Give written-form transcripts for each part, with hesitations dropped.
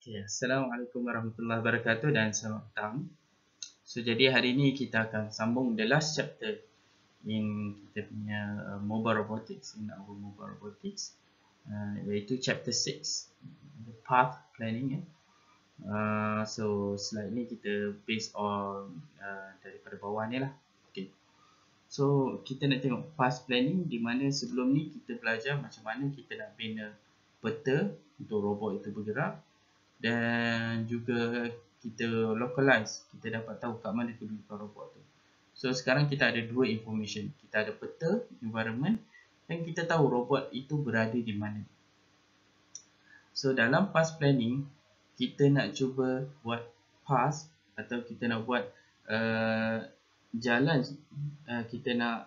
Okay, Assalamualaikum warahmatullahi wabarakatuh dan selamat petang. Jadi hari ini kita akan sambung the last chapter in kita punya mobile robotics, in our mobile robotics, iaitu chapter 6, the path planning. So slide ni kita based on daripada bawah ni lah. Okay. So kita nak tengok path planning, di mana sebelum ni kita belajar macam mana kita nak bina peta untuk robot itu bergerak, dan juga kita localize, kita dapat tahu kat mana kedudukan robot tu. So sekarang kita ada dua information, kita ada peta environment dan kita tahu robot itu berada di mana. So dalam path planning, kita nak cuba buat path atau kita nak buat jalan, kita nak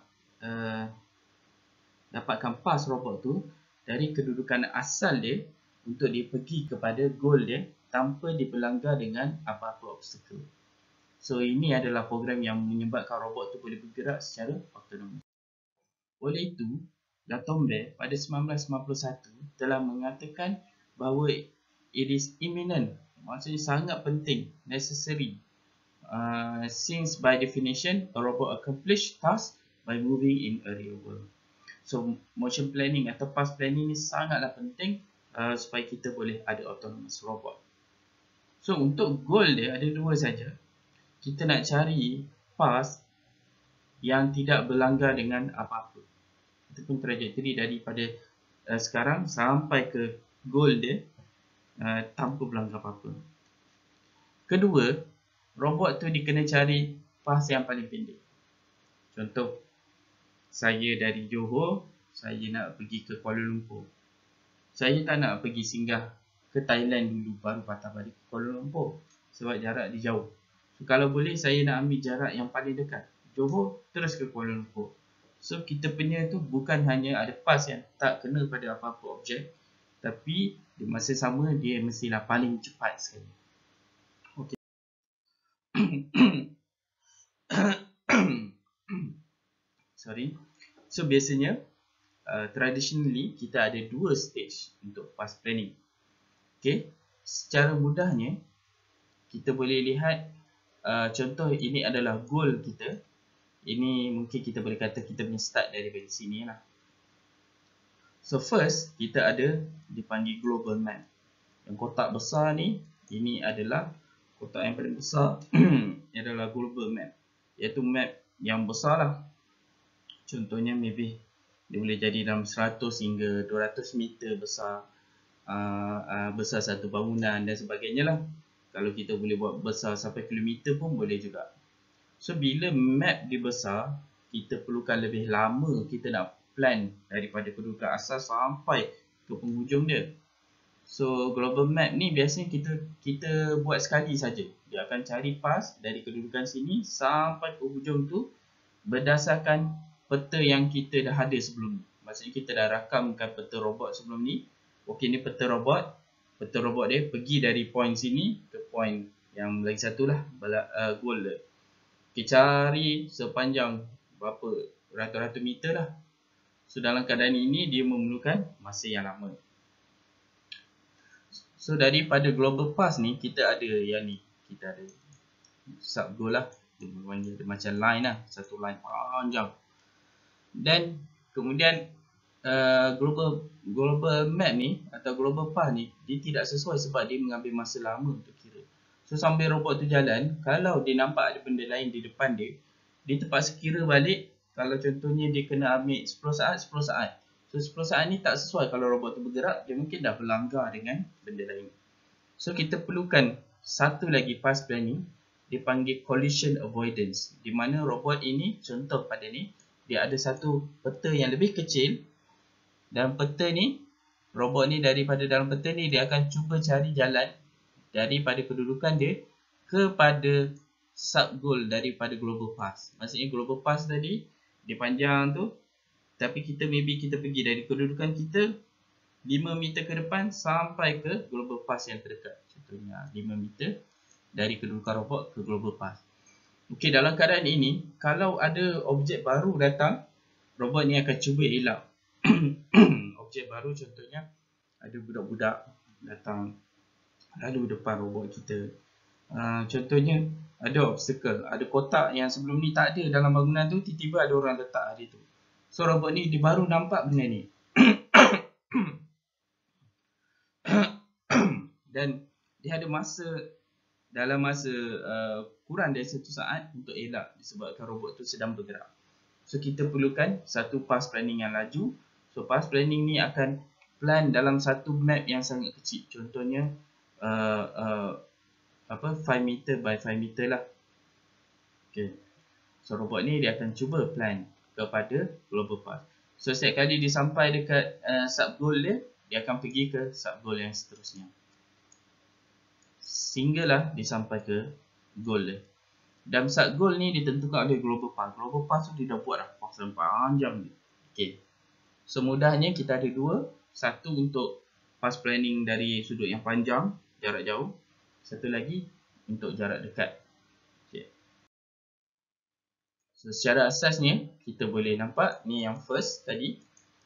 dapatkan path robot tu dari kedudukan asal dia untuk dia pergi kepada goal dia tanpa diperlanggar dengan apa-apa obstacle. So ini adalah program yang menyebabkan robot tu boleh bergerak secara autonom. Oleh itu, L'Atombert pada 1991 telah mengatakan bahawa it is imminent, maksudnya sangat penting, necessary, since by definition a robot accomplish task by moving in a real world. So motion planning atau path planning ni sangatlah penting supaya kita boleh ada autonomous robot. So untuk goal dia ada dua saja. Kita nak cari path yang tidak berlanggar dengan apa-apa. Itu pun trajectory daripada sekarang sampai ke goal dia tanpa berlanggar apa-apa. Kedua, robot tu dia kena cari path yang paling pendek. Contoh, saya dari Johor, saya nak pergi ke Kuala Lumpur. Saya tak nak pergi singgah ke Thailand dulu baru patah balik ke Kuala Lumpur sebab jarak dia jauh. So, kalau boleh saya nak ambil jarak yang paling dekat, Johor terus ke Kuala Lumpur. So kita punya tu bukan hanya ada path yang tak kena pada apa-apa objek, tapi di masa sama dia mestilah paling cepat sekali. Okey. Sorry. So biasanya traditionally kita ada dua stage untuk path planning. Okay, secara mudahnya kita boleh lihat contoh ini adalah goal kita. Ini mungkin kita boleh kata kita punya start dari sini lah. So first kita ada dipanggil global map. Yang kotak besar ni, ini adalah kotak yang paling besar. Ini adalah global map, iaitu map yang besar lah. Contohnya maybe dia boleh jadi dalam 100 hingga 200 meter besar, besar satu bangunan dan sebagainya lah. Kalau kita boleh buat besar sampai kilometer pun boleh juga. So bila map dia besar, kita perlukan lebih lama kita nak plan daripada kedudukan asal sampai ke penghujung dia. So global map ni biasanya kita buat sekali saja. Dia akan cari path dari kedudukan sini sampai ke hujung tu berdasarkan peta yang kita dah ada sebelum ni. Maksudnya kita dah rakamkan peta robot sebelum ni. Okey, ni peta robot. Peta robot dia pergi dari point sini ke point yang lagi satu lah, goal dia. Kita cari sepanjang berapa ratus-ratus meter lah. So dalam keadaan ini dia memerlukan masa yang lama. So daripada global path ni kita ada yang ni, kita ada sub goal lah. Dia ada macam line lah, satu line panjang. Dan kemudian global map ni atau global path ni dia tidak sesuai sebab dia mengambil masa lama untuk kira. So sambil robot tu jalan, kalau dia nampak ada benda lain di depan dia, dia terpaksa kira balik. Kalau contohnya dia kena ambil 10 saat, 10 saat. So 10 saat ni tak sesuai. Kalau robot tu bergerak, dia mungkin dah berlanggar dengan benda lain. So kita perlukan satu lagi path planning, dipanggil collision avoidance, di mana robot ini, contoh pada ni, dia ada satu peta yang lebih kecil. Dan peta ni, robot ni daripada dalam peta ni, dia akan cuba cari jalan daripada kedudukan dia kepada sub goal daripada global path. Maksudnya global path tadi, dia panjang tu, tapi kita pergi dari kedudukan kita 5 meter ke depan sampai ke global path yang terdekat. Contohnya 5 meter dari kedudukan robot ke global path. Okey, dalam keadaan ini, kalau ada objek baru datang, robot ni akan cuba elak. Objek baru contohnya ada budak-budak datang lalu depan robot kita. Contohnya ada obstacle, ada kotak yang sebelum ni tak ada dalam bangunan tu, tiba-tiba ada orang letak hari tu. So robot ni dia baru nampak benda ni. Dan dia ada masa, dalam masa kurang dari 1 saat untuk elak disebabkan robot tu sedang bergerak. So kita perlukan satu path planning yang laju. So path planning ni akan plan dalam satu map yang sangat kecil. Contohnya 5 meter by 5 meter lah. Okay. So robot ni dia akan cuba plan kepada global path. So setiap kali dia sampai dekat sub goal dia, dia akan pergi ke sub goal yang seterusnya, sehinggalah dia sampai ke goal dia. Dan sub goal ni ditentukan oleh global path. Global path tu dia dah buat dah path yang panjang ni. Okay. So mudahnya kita ada dua. Satu untuk path planning dari sudut yang panjang, jarak jauh. Satu lagi untuk jarak dekat. Okay. So secara asasnya kita boleh nampak ni yang first tadi.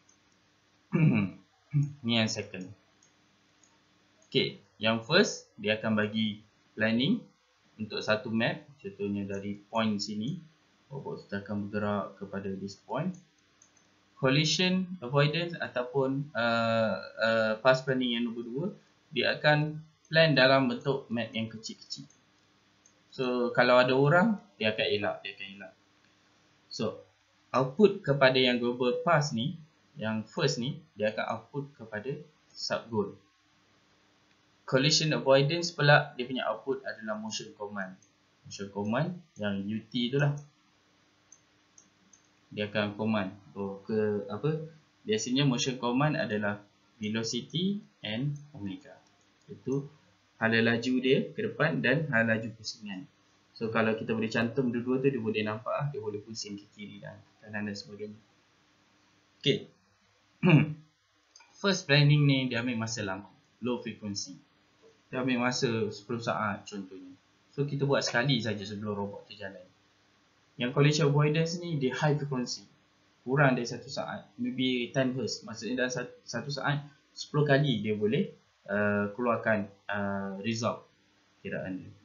Ni yang second. Okay. Yang first dia akan bagi planning untuk satu map, contohnya dari point sini, robot kita akan bergerak kepada this point. Collision avoidance ataupun path planning yang nombor 2, dia akan plan dalam bentuk map yang kecil-kecil. So kalau ada orang, dia akan elak, So output kepada yang global path ni, yang first ni, dia akan output kepada sub goal. Collision avoidance pula dia punya output adalah motion command. Motion command yang UT tu lah. Dia akan command ke apa? Biasanya motion command adalah velocity and omega. Itu hala laju dia ke depan dan hala laju pusingan. So kalau kita boleh cantum dua-dua tu, dia boleh nampak lah, dia boleh pusing ke kiri dan kanan dan sebagainya. Okay. First planning ni dia ambil masa lama, low frequency. Dia ambil masa 10 saat contohnya. So kita buat sekali saja sebelum robot tu jalan. Yang collision avoidance ni dia high frequency, kurang dari 1 saat, maybe 10 Hz. Maksudnya dalam 1 saat 10 kali dia boleh keluarkan result kiraan dia.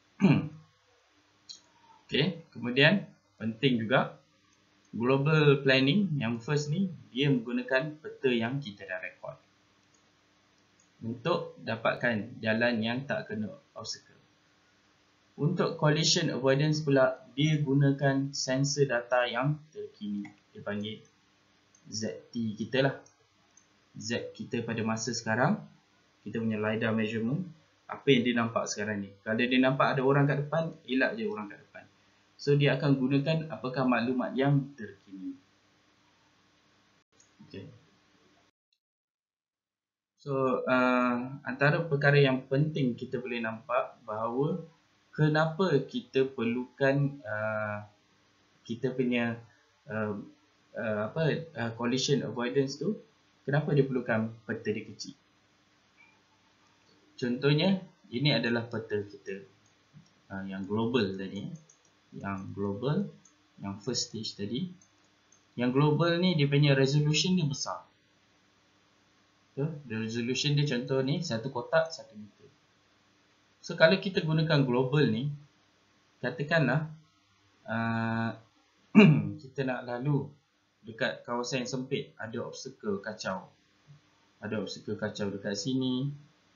Okay, kemudian penting juga global planning yang first ni, dia menggunakan peta yang kita dah record untuk dapatkan jalan yang tak kena obstacle. Untuk collision avoidance pula, dia gunakan sensor data yang terkini. Dia panggil ZT kita lah. Z kita pada masa sekarang, kita punya LiDAR measurement, apa yang dia nampak sekarang ni. Kalau dia nampak ada orang kat depan, elak je orang kat depan. So dia akan gunakan apakah maklumat yang terkini. Okay. So antara perkara yang penting kita boleh nampak bahawa kenapa kita perlukan kita punya collision avoidance tu, kenapa dia perlukan peta dia kecil. Contohnya ini adalah peta kita yang global tadi, yang global, yang first stage tadi. Yang global ni dia punya resolution dia besar. So, the resolution dia contoh ni satu kotak 1 meter. So kalau kita gunakan global ni, katakanlah kita nak lalu dekat kawasan yang sempit, ada obstacle kacau. Ada obstacle kacau dekat sini.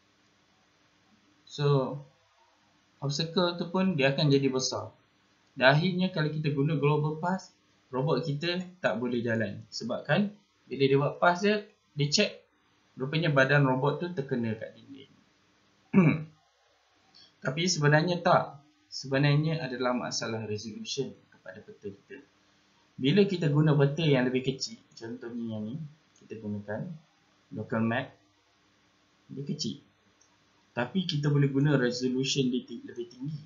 So obstacle tu pun dia akan jadi besar. Dan akhirnya kalau kita guna global path, robot kita tak boleh jalan. Sebabkan bila dia buat path dia check, rupanya badan robot tu terkena kat dinding. Tapi sebenarnya tak. Sebenarnya adalah masalah resolution kepada peta kita. Bila kita guna peta yang lebih kecil, contohnya yang ni, kita gunakan local map, dia kecil. Tapi kita boleh guna resolution dia lebih tinggi.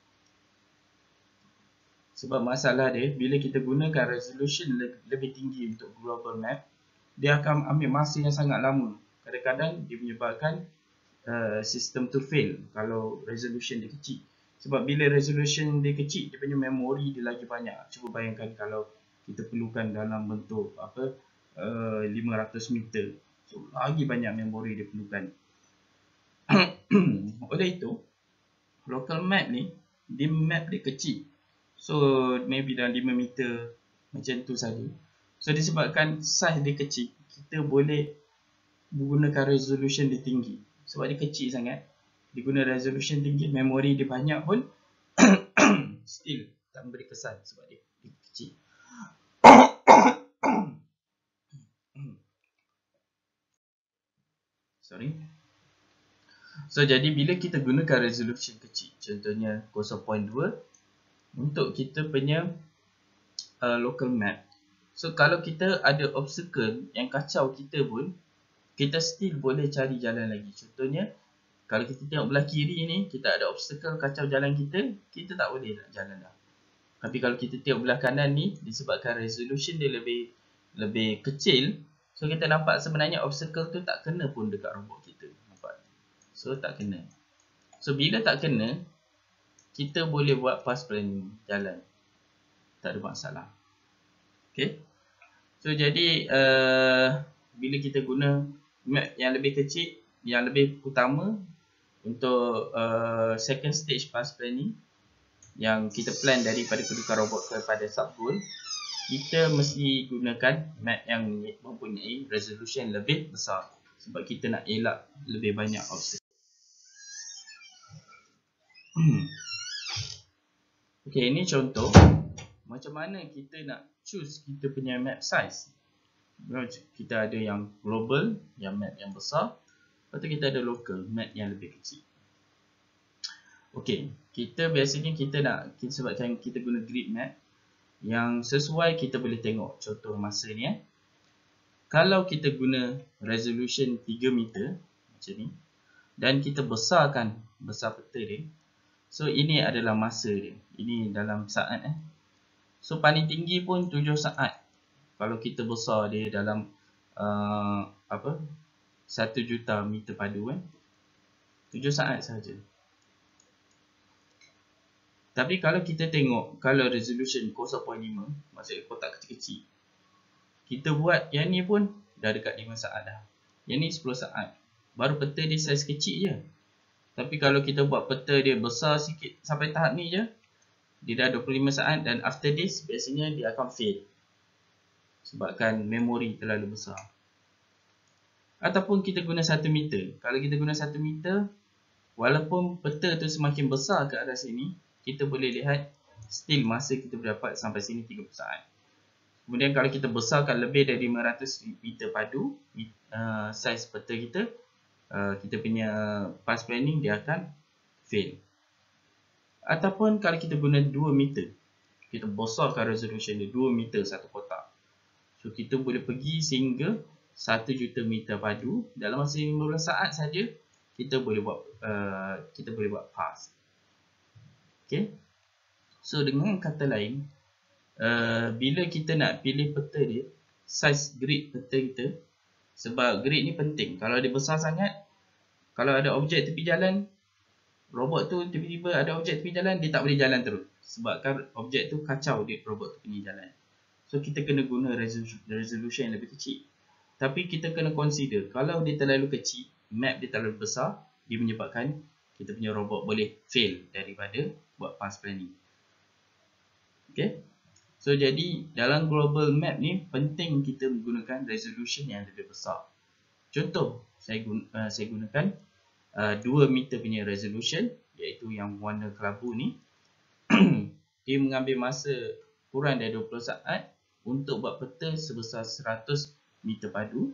Sebab masalah dia, bila kita gunakan resolution lebih tinggi untuk global map, dia akan ambil masa yang sangat lama. Kadang-kadang dia menyebabkan sistem tu fail kalau resolution dia kecil. Sebab bila resolution dia kecil, dia punya memori dia lagi banyak. Cuba bayangkan kalau kita perlukan dalam bentuk 500 meter. So lagi banyak memori dia perlukan. Oleh itu, local map ni, dia map dia kecil. So, maybe dalam 5 meter macam tu saja. So, disebabkan size dia kecil, kita boleh menggunakan resolution dia tinggi. Sebab dia kecil sangat, dia guna resolution tinggi, memori dia banyak pun still tak memberi kesan sebab dia kecil. Sorry. So, jadi bila kita gunakan resolution kecil, contohnya 0.2 untuk kita punya local map. So, kalau kita ada obstacle yang kacau kita pun, kita still boleh cari jalan lagi. Contohnya, kalau kita tengok belah kiri ni, kita ada obstacle kacau jalan kita, kita tak boleh nak jalan dah. Tapi kalau kita tengok belah kanan ni, disebabkan resolution dia lebih kecil, so kita nampak sebenarnya obstacle tu tak kena pun dekat robot kita. Nampak? So, tak kena. So, bila tak kena, kita boleh buat path planning jalan. Tak ada masalah. Okay. So, jadi bila kita guna map yang lebih kecil, yang lebih utama untuk second stage path planning yang kita plan daripada kedudukan robot kepada sub goal, kita mesti gunakan map yang mempunyai resolution lebih besar sebab kita nak elak lebih banyak obstacle. Okay, ini contoh macam mana kita nak choose kita punya map size. Kita ada yang global, yang map yang besar. Lepas tu kita ada local, map yang lebih kecil. Okay, kita biasanya sebabkan kita guna grid map yang sesuai, kita boleh tengok contoh masa ni. Kalau kita guna resolution 3 meter macam ni dan kita besar peta dia. So, ini adalah masa dia. Ini dalam saat. So, paling tinggi pun 7 saat. Kalau kita besar dia dalam 1 juta meter padu 7 saat sahaja. Tapi kalau kita tengok, kalau resolution 0.5, maksudnya kotak kecil-kecil, kita buat yang ni pun dah dekat 5 saat dah. Yang ni 10 saat. Baru peta dia saiz kecil je. Tapi kalau kita buat peta dia besar sikit sampai tahap ni je, dia dah 25 saat dan after this biasanya dia akan fail. Sebabkan memori terlalu besar. Ataupun kita guna 1 meter. Kalau kita guna 1 meter, walaupun peta tu semakin besar ke arah sini, kita boleh lihat still masa kita berdapat sampai sini 30 saat. Kemudian kalau kita besarkan lebih dari 500 meter padu, saiz peta kita, kita punya path planning dia akan fail. Ataupun kalau kita guna 2 meter, kita besarkan resolution dia 2 meter satu kotak. So, kita boleh pergi sehingga 1 juta meter padu dalam masa 15 saat saja kita boleh buat path. Okay. So, dengan kata lain, bila kita nak pilih peta dia, size grid peta kita, sebab grid ni penting. Kalau dia besar sangat, kalau ada objek tepi jalan, robot tu tiba-tiba ada objek tepi jalan, dia tak boleh jalan terus. Sebabkan objek tu kacau dia robot tu punya jalan. So, kita kena guna resolution yang lebih kecil. Tapi kita kena consider, kalau dia terlalu kecil, map dia terlalu besar, dia menyebabkan kita punya robot boleh fail daripada buat path planning. Okay. So, jadi dalam global map ni penting kita menggunakan resolution yang lebih besar. Contoh, saya gunakan 2 meter punya resolution, iaitu yang warna kelabu ni. Dia mengambil masa kurang dari 20 saat untuk buat peta sebesar 100 meter padu.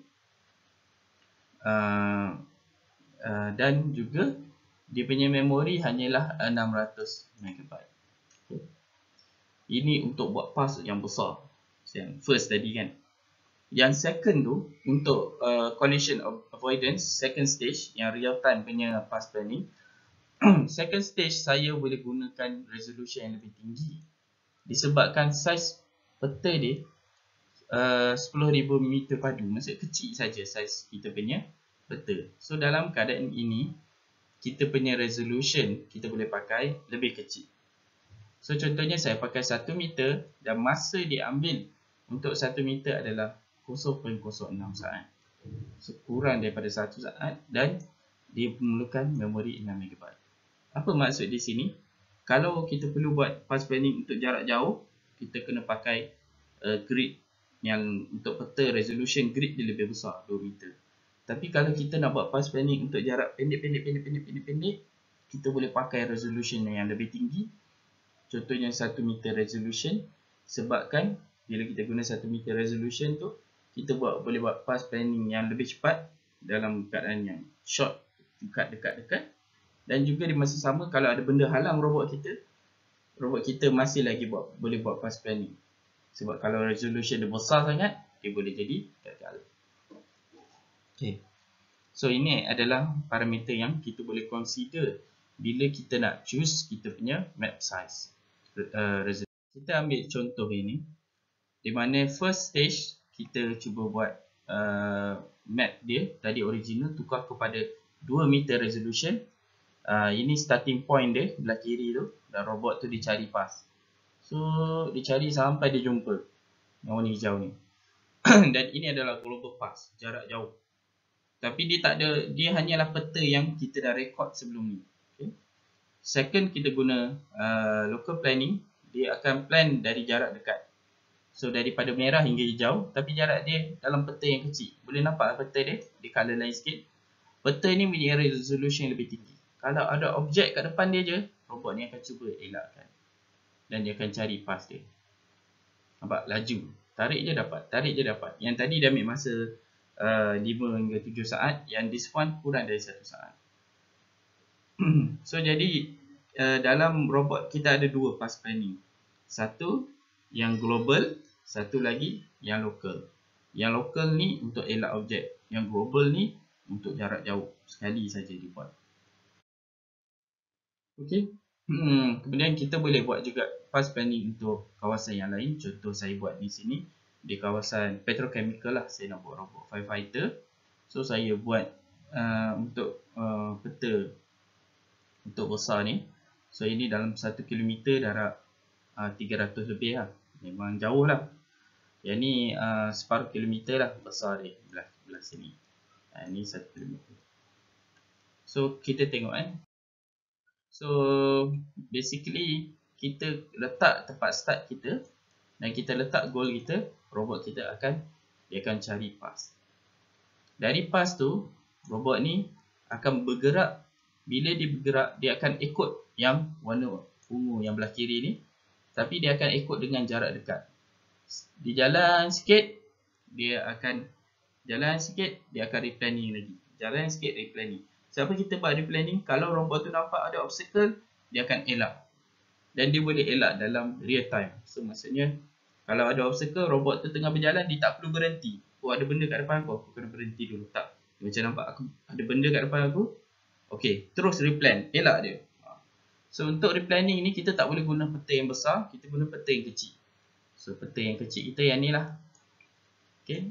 Dan juga dia punya memori hanyalah 600 MB. Okay. Ini untuk buat path yang besar. Yang first tadi kan. Yang second tu untuk collision avoidance, second stage yang real time punya path planning. Second stage saya boleh gunakan resolution yang lebih tinggi disebabkan saiz peta dia 10,000 meter padu. Maksudnya kecil saja saiz kita punya peta. So, dalam keadaan ini kita punya resolution kita boleh pakai lebih kecil. So, contohnya saya pakai 1 meter dan masa diambil untuk 1 meter adalah 0.06 saat. So, kurang daripada 1 saat dan dia memerlukan memori 6 MB. Apa maksud di sini? Kalau kita perlu buat path planning untuk jarak jauh, kita kena pakai grid yang untuk peta resolution grid dia lebih besar, 2 meter. Tapi kalau kita nak buat path planning untuk jarak pendek, kita boleh pakai resolution yang lebih tinggi. Contohnya 1 meter resolution. Sebabkan bila kita guna 1 meter resolution tu, kita boleh buat path planning yang lebih cepat dalam keadaan yang short, dekat. Dan juga di masa sama, kalau ada benda halang robot kita masih lagi boleh buat path planning. Sebab kalau resolution dia besar sangat, dia boleh jadi gagal. Okay. So ini adalah parameter yang kita boleh consider bila kita nak choose kita punya map size. Kita ambil contoh ini, di mana first stage kita cuba buat map dia tadi original tukar kepada 2 meter resolution. Ini starting point dia belah kiri tu, dan robot tu dicari path. So dicari sampai dia jumpa yang warna hijau ni. Dan ini adalah global path, jarak jauh. Tapi dia hanyalah peta yang kita dah record sebelum ni. Okay. Second, kita guna local planning. Dia akan plan dari jarak dekat. So daripada merah hingga hijau, tapi jarak dia dalam peta yang kecil. Boleh nampak peta dia, di color lain sikit. Peta ni punya resolution yang lebih tinggi. Kalau ada objek kat depan dia je, robot ni akan cuba elakkan. Dan dia akan cari path dia. Nampak? Laju. Tarik je dapat. Yang tadi dah ambil masa 5 hingga 7 saat. Yang this one kurang dari 1 saat. So jadi dalam robot kita ada 2 path planning. Satu yang global, satu lagi yang local. Yang local ni untuk elak objek. Yang global ni untuk jarak jauh. Sekali saja dibuat. Okey. Kemudian kita boleh buat juga path planning untuk kawasan yang lain. Contoh saya buat di sini, di kawasan petrochemical lah, saya nak buat robot firefighter. So saya buat untuk peta untuk besar ni. So ini dalam 1 km darab 300 lebih lah. Memang jauh lah. Yang ni separuh kilometer lah besar dia belah sini. Ini 1 km. So kita tengok So basically kita letak tempat start kita dan kita letak goal kita, robot kita dia akan cari path. Dari path tu, robot ni akan bergerak. Bila dia bergerak, dia akan ikut yang warna ungu yang belah kiri ni. Tapi dia akan ikut dengan jarak dekat. Di jalan sikit, dia akan replanning lagi. Jalan sikit, replanning. Siapa kita buat replanning, kalau robot tu nampak ada obstacle, dia akan elak. Dan dia boleh elak dalam real time. So maksudnya, kalau ada obstacle, robot tu tengah berjalan, dia tak perlu berhenti. Oh, ada benda kat depan aku kena berhenti dulu. Tak. Dia macam nampak aku ada benda kat depan aku. Okey, terus replan. Elak dia. So untuk replanning ni, kita tak boleh guna peta yang besar. Kita guna peta yang kecil. So peta yang kecil kita yang ni lah. Okey.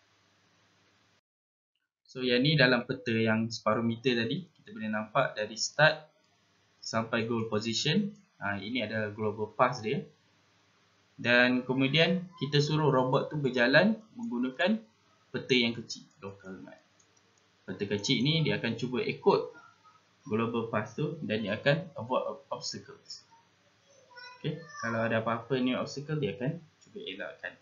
So yang ni dalam peta yang separuh meter tadi, kita boleh nampak dari start sampai goal position. Ini adalah global path dia. Dan kemudian kita suruh robot tu berjalan menggunakan peta yang kecil, local map. Peta kecil ni dia akan cuba ikut global path tu dan dia akan avoid obstacles. Okay. Kalau ada apa-apa ni obstacle, dia akan cuba elakkan.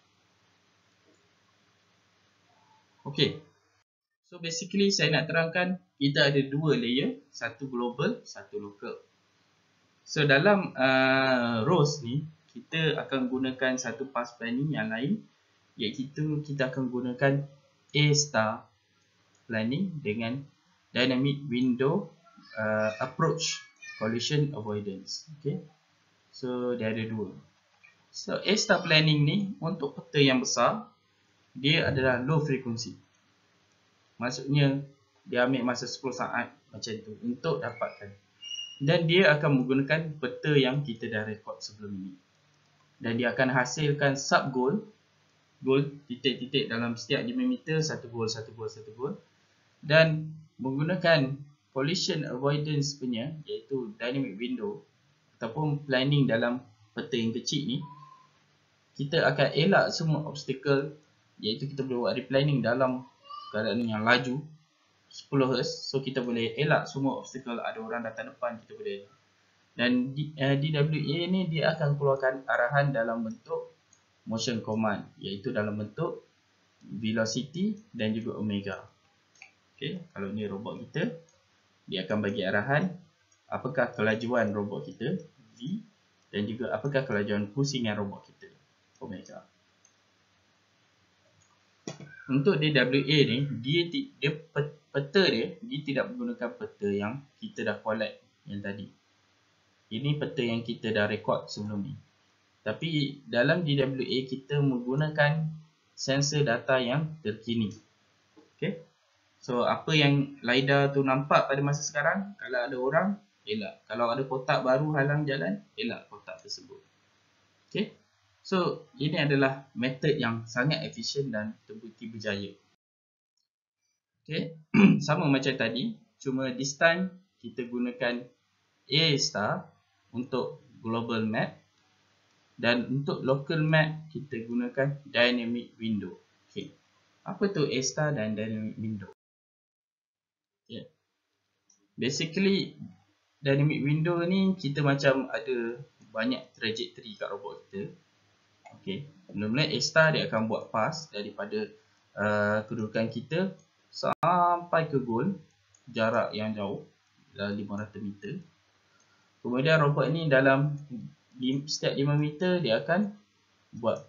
Okay. So basically saya nak terangkan kita ada 2 layer, satu global, satu local. So dalam rows ni kita akan gunakan satu path planning yang lain, iaitu kita akan gunakan A star planning dengan dynamic window approach collision avoidance. Okay. So dia ada 2. So A star planning ni untuk peta yang besar, dia adalah low frequency. Maksudnya dia ambil masa 10 saat macam tu untuk dapatkan. Dan dia akan menggunakan peta yang kita dah rekod sebelum ini. Dan dia akan hasilkan sub goal. Goal titik-titik dalam setiap 5 meter, satu goal. Dan menggunakan collision avoidance punya, iaitu dynamic window ataupun planning dalam peta yang kecil ni, kita akan elak semua obstacle, iaitu kita boleh buat replanning dalam keadaan yang laju. 10 Hz. So kita boleh elak semua obstacle, ada orang datang depan kita boleh elak. Dan DWA ni dia akan keluarkan arahan dalam bentuk motion command, iaitu dalam bentuk velocity dan juga omega. Okay, kalau ni robot kita, dia akan bagi arahan apakah kelajuan robot kita V dan juga apakah kelajuan pusingan robot kita omega. Untuk DWA ni, dia peta dia tidak menggunakan peta yang kita dah collect yang tadi. Ini peta yang kita dah record sebelum ni. Tapi dalam DWA kita menggunakan sensor data yang terkini. Okay. So apa yang LiDAR tu nampak pada masa sekarang, kalau ada orang, elak. Kalau ada kotak baru halang jalan, elak kotak tersebut. Okay. So ini adalah metod yang sangat efisien dan terbukti berjaya. Okay. Sama macam tadi, cuma this time kita gunakan A* untuk global map. Dan untuk local map, kita gunakan dynamic window. Okay. Apa tu A* dan dynamic window? Okay. Basically, dynamic window ni kita macam ada banyak trajectory kat robot kita. Okay. Mula-mula A* dia akan buat pass daripada kedudukan kita sampai ke goal, jarak yang jauh, 500 meter. Kemudian robot ni dalam setiap 5 meter dia akan buat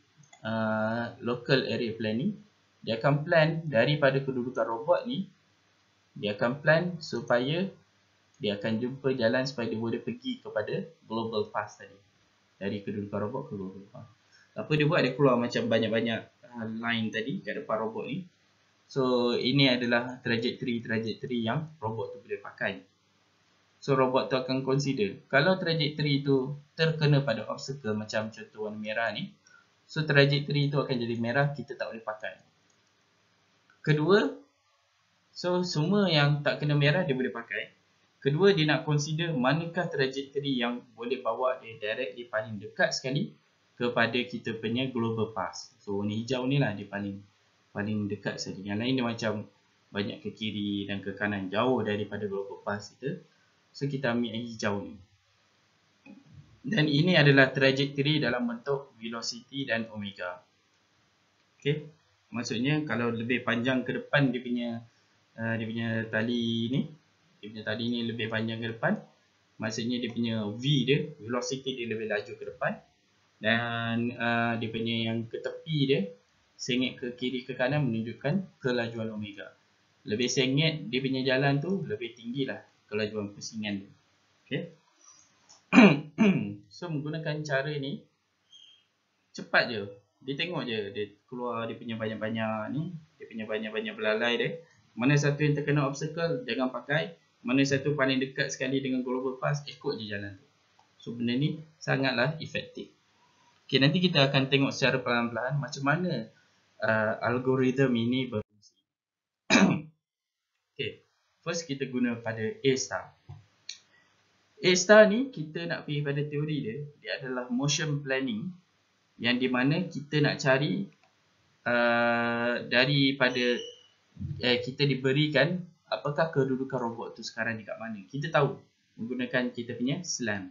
local area planning. Dia akan plan daripada kedudukan robot ni, dia akan plan supaya dia akan jumpa jalan supaya dia boleh pergi kepada global path tadi. Dari kedudukan robot ke global path. Apa dia buat? Dia keluar macam banyak-banyak line tadi kat depan robot ni. So ini adalah trajectory yang robot tu boleh pakai. So robot tu akan consider, kalau trajectory tu terkena pada obstacle macam contoh warna merah ni, so trajectory tu akan jadi merah, kita tak boleh pakai. Kedua, so semua yang tak kena merah dia boleh pakai. Kedua, dia nak consider manakah trajectory yang boleh bawa dia directly paling dekat sekali kepada kita punya global path. So warna hijau ni lah dia paling dekat sekali. Yang lain dia macam banyak ke kiri dan ke kanan, jauh daripada global path kita. So kita ambil yang hijau ni. Dan ini adalah trajectory dalam bentuk velocity dan omega. Okay. Maksudnya kalau lebih panjang ke depan dia punya tali ni, lebih panjang ke depan, maksudnya dia punya V dia, velocity dia lebih laju ke depan. Dan dia punya yang ke tepi dia, sengit ke kiri ke kanan menunjukkan kelajuan omega. Lebih sengit dia punya jalan tu, lebih tinggi lah kelajuan pusingan dia. Okay. So menggunakan cara ni, cepat je. Dia tengok je, dia keluar dia punya banyak-banyak ni, dia punya banyak-banyak belalai dia. Mana satu yang terkena obstacle, jangan pakai. Mana satu paling dekat sekali dengan global path, ikut je jalan tu. So benda ni sangatlah efektif. Okay, nanti kita akan tengok secara perlahan-lahan macam mana algoritma ini berfungsi. Okay, first kita guna pada A*. A* ni kita nak pergi pada teori dia, dia adalah motion planning, yang di mana kita nak cari daripada kita diberikan apakah kedudukan robot tu sekarang di kat mana. Kita tahu menggunakan kita punya SLAM.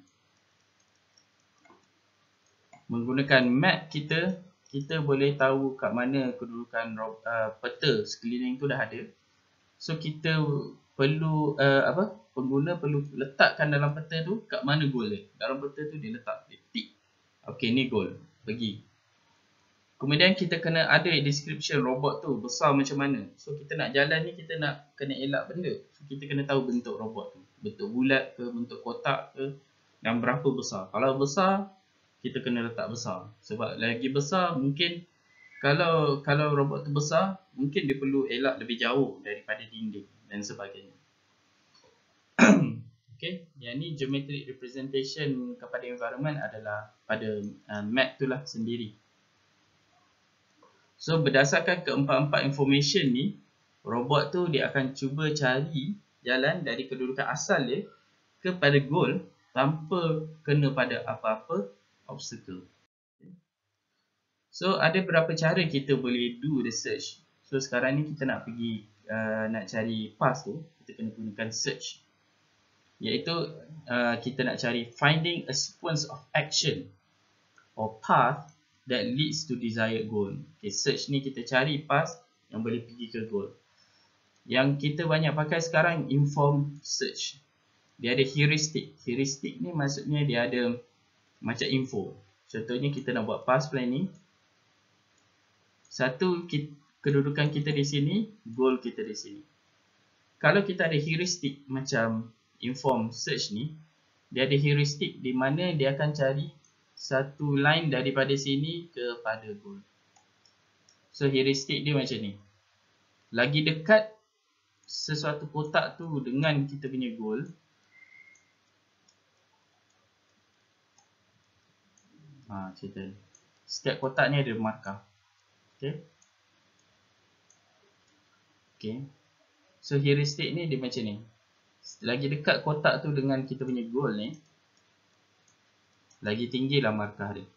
Menggunakan map kita boleh tahu kat mana kedudukan peta sekeliling tu dah ada. So kita perlu pengguna perlu letakkan dalam peta tu kat mana goal dia. Dalam peta tu dia letak, dia tick. Okey, ni goal, pergi. Kemudian kita kena ada description robot tu besar macam mana. So kita nak jalan ni, kita nak kena elak benda. So kita kena tahu bentuk robot tu. Bentuk bulat ke, bentuk kotak ke, dan berapa besar. Kalau besar, kita kena letak besar. Sebab lagi besar mungkin kalau robot tu besar, mungkin dia perlu elak lebih jauh daripada dinding dan sebagainya. Okay, yang ni geometric representation kepada environment adalah pada map tu lah sendiri. So berdasarkan keempat-empat information ni, robot tu dia akan cuba cari jalan dari kedudukan asal dia kepada goal tanpa kena pada apa-apa obstacle. So ada beberapa cara kita boleh do the search. So sekarang ni kita nak pergi nak cari path tu, kita kena gunakan search. Iaitu kita nak cari finding a sequence of action or path that leads to desired goal. Okay, search ni kita cari path yang boleh pergi ke goal. Yang kita banyak pakai sekarang informed search. Dia ada heuristic. Heuristic ni maksudnya dia ada macam info. Contohnya kita nak buat path planning. Satu, kedudukan kita di sini, goal kita di sini. Kalau kita ada heuristic macam informed search ni, dia ada heuristic di mana dia akan cari satu line daripada sini kepada goal. So heuristic dia macam ni. Lagi dekat sesuatu kotak tu dengan kita punya goal, cerita. Setiap kotak ni ada markah. Okay. So heuristic ni dia macam ni. Lagi dekat kotak tu dengan kita punya goal ni, lagi tinggilah markah dia.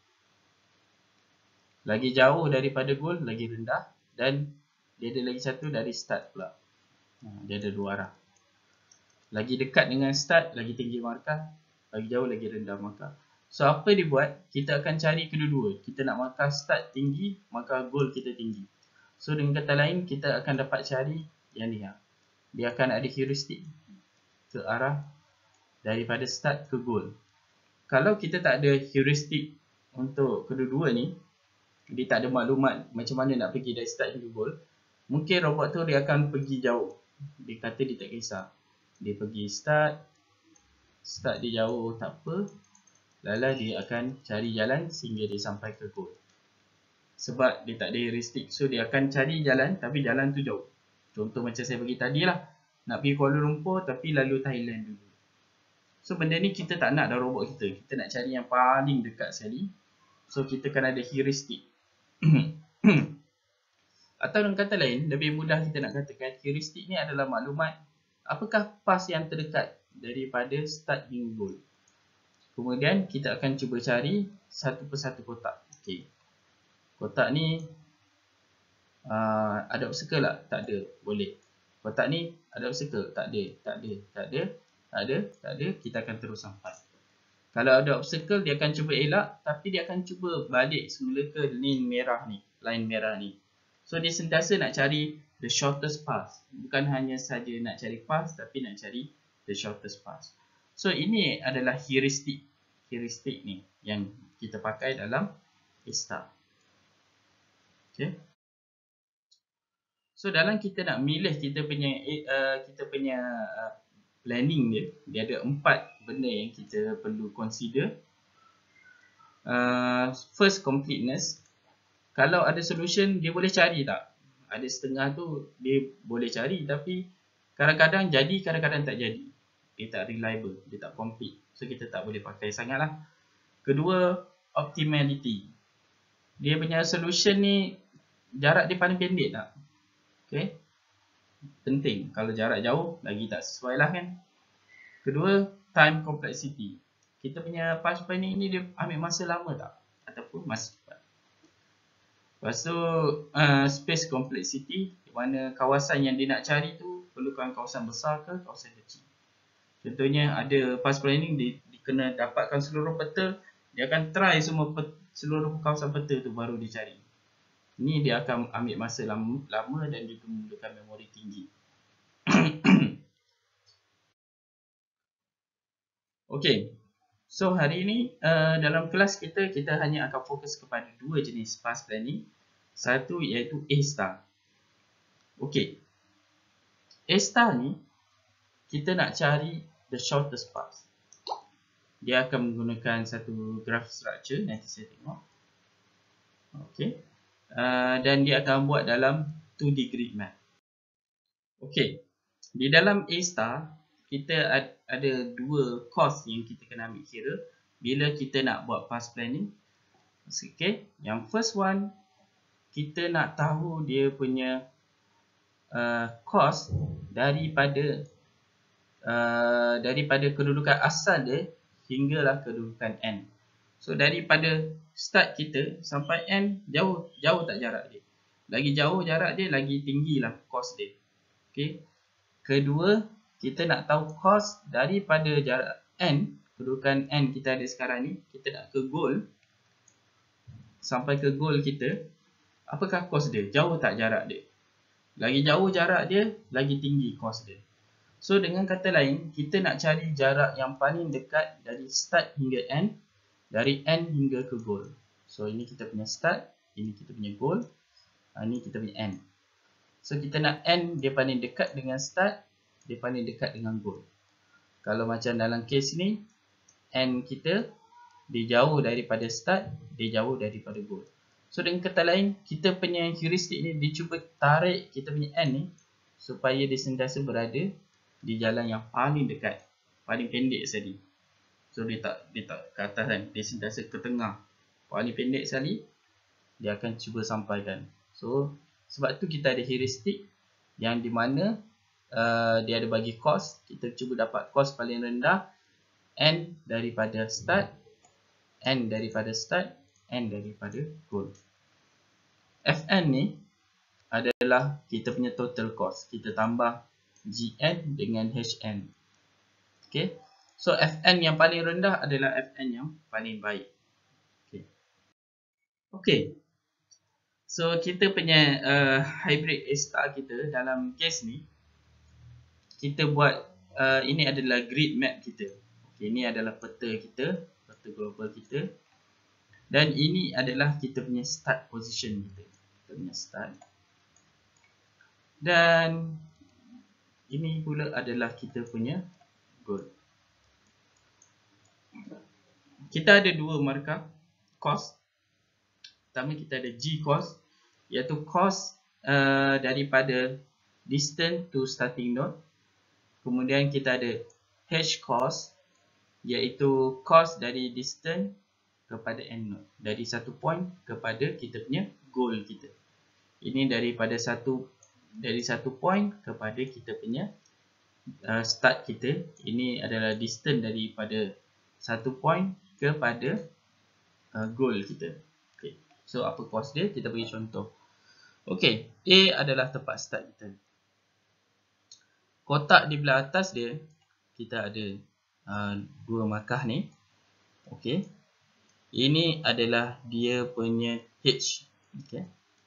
Lagi jauh daripada goal, lagi rendah. Dan dia ada lagi satu dari start pula. Dia ada dua arah. Lagi dekat dengan start, lagi tinggi markah. Lagi jauh, lagi rendah markah. So apa dia buat? Kita akan cari kedua-dua. Kita nak markah start tinggi, markah goal kita tinggi. So dengan kata lain, kita akan dapat cari yang ni. Dia akan ada heuristik ke arah daripada start ke goal. Kalau kita tak ada heuristik untuk kedua-dua ni, dia tak ada maklumat macam mana nak pergi dari start hingga goal, mungkin robot tu dia akan pergi jauh. Dia kata dia tak kisah. Dia pergi start dia jauh tak apa. Lala dia akan cari jalan sehingga dia sampai ke goal. Sebab dia tak ada heuristik. So dia akan cari jalan tapi jalan tu jauh. Contoh macam saya bagi tadi lah. Nak pergi Kuala Lumpur tapi lalu Thailand dulu. So benda ni kita tak nak dalam robot kita. Kita nak cari yang paling dekat sekali. So kita kan ada heuristik. Atau dengan kata lain, lebih mudah kita nak katakan heuristik ni adalah maklumat apakah path yang terdekat daripada start hingga goal. Kemudian kita akan cuba cari satu persatu kotak. Okay. Kotak ni ada obstacle tak? Tak ada. Boleh. Kotak ni ada obstacle? Tak ada. Tak ada. Tak ada. Tak ada. Tak ada. Kita akan terus sampai. Kalau ada obstacle, dia akan cuba elak. Tapi dia akan cuba balik semula ke line merah ni. Line merah ni. So dia sentiasa nak cari the shortest path. Bukan hanya saja nak cari path, tapi nak cari the shortest path. So ini adalah heuristik. Heuristik ni yang kita pakai dalam A-star. Okay. So dalam kita nak milih kita punya planning dia ada 4 benda yang kita perlu consider. First, completeness. Kalau ada solution, dia boleh cari tak? Ada setengah tu dia boleh cari tapi kadang-kadang jadi, kadang-kadang tak jadi. Dia tak reliable, dia tak complete. So kita tak boleh pakai sangat lah. Kedua, optimality. Dia punya solution ni jarak dia paling pendek tak? Okay. Penting. Kalau jarak jauh, lagi tak sesuai lah kan. Kedua, time complexity. Kita punya path planning ni dia ambil masa lama tak? Ataupun masa cepat. Lepas tu, space complexity. Di mana kawasan yang dia nak cari tu perlukan kawasan besar ke kawasan kecil. Contohnya ada path planning, dia kena dapatkan seluruh peta. Dia akan try seluruh kawasan peta tu baru dia cari. Ni dia akan ambil masa lama dan juga memerlukan memori tinggi. Okey. So hari ini dalam kelas kita hanya akan fokus kepada 2 jenis path planning. Satu iaitu A-star. Okey. A-star ni kita nak cari the shortest path. Dia akan menggunakan satu graph structure, nanti saya tengok. Okey. Dan dia akan buat dalam 2D grid map. Okey. Di dalam A-star, kita ada 2 course yang kita kena ambil kira bila kita nak buat path planning. Okey. Yang first one, kita nak tahu dia punya cost daripada kedudukan asal dia hinggalah kedudukan N. So daripada start kita sampai N, jauh tak jarak dia. Lagi jauh jarak dia, lagi tinggilah cost dia. Okay. Kedua, kita nak tahu cost daripada jarak N, kedudukan N kita ada sekarang ni, kita nak ke goal, sampai ke goal kita, apakah cost dia? Jauh tak jarak dia? Lagi jauh jarak dia, lagi tinggi cost dia. So dengan kata lain, kita nak cari jarak yang paling dekat dari start hingga N, dari N hingga ke goal. So ini kita punya start, ini kita punya goal, ini kita punya N. So kita nak N dia paling dekat dengan start, dia paling dekat dengan goal. Kalau macam dalam case ni, N kita dia jauh daripada start, dia jauh daripada goal. So dengan kata lain, kita punya heuristik ni dia cuba tarik kita punya N ni supaya dia sentiasa berada di jalan yang paling dekat, paling pendek sekali. So dia tak ke atas kan, dia sentiasa ke tengah, paling pendek sekali dia akan cuba sampaikan. So sebab tu kita ada heuristik yang di mana dia ada bagi cost, kita cuba dapat cost paling rendah, N daripada start, N daripada start, N daripada goal. Fn ni adalah kita punya total cost. Kita tambah Gn dengan Hn. Okay. So Fn yang paling rendah adalah Fn yang paling baik. Okay. So kita punya hybrid A* kita dalam case ni, kita buat ini adalah grid map kita. Okay, ini adalah peta kita, peta global kita. Dan ini adalah kita punya start position kita. Kita punya start. Dan ini pula adalah kita punya goal. Kita ada dua markah cost. Pertama kita ada G cost, iaitu cost daripada distance to starting node. Kemudian kita ada H cost, iaitu cost dari distance kepada end node, dari satu point kepada kita punya goal kita. Ini dari satu point kepada kita punya start kita. Ini adalah distance daripada satu point kepada goal kita. Okay. So apa cost dia? Kita bagi contoh. Okay, A adalah tempat start kita. Kotak di belah atas dia, kita ada dua markah ni. Okay. Ini adalah dia punya H. Okay.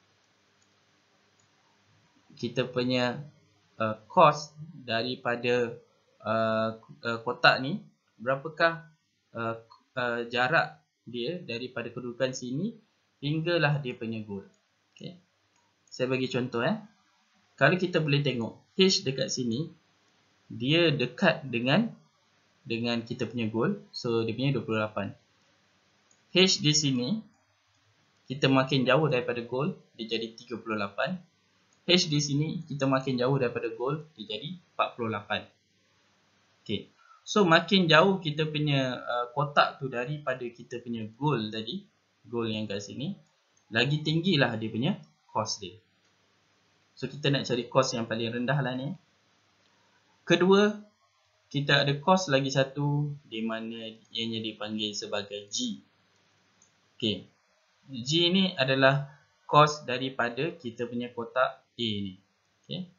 Kita punya cost daripada kotak ni, berapakah jarak dia daripada kedudukan sini hinggalah dia punya goal. Okay. Saya bagi contoh. Kalau kita boleh tengok H dekat sini, dia dekat dengan kita punya goal. So dia punya 28. H di sini, kita makin jauh daripada goal, dia jadi 38. H di sini, kita makin jauh daripada goal, dia jadi 48. Okay. So makin jauh kita punya kotak tu daripada kita punya goal tadi, goal yang kat sini, lagi tinggilah dia punya cost dia. So kita nak cari cost yang paling rendah lah ni. Kedua, kita ada cost lagi satu, di mana ianya dipanggil sebagai G. Okay. G ni adalah cost daripada kita punya kotak A ni. Okay.